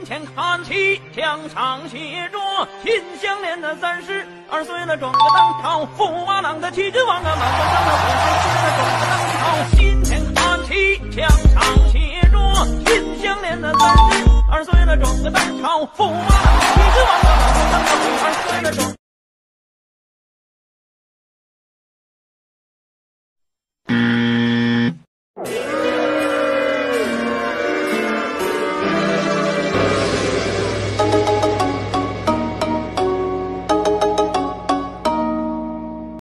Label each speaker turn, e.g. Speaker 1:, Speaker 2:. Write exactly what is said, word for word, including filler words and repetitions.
Speaker 1: 近前看齐，墙上写着秦香莲的三十二岁了，撞个当朝驸马郎的齐君王啊，满皇上的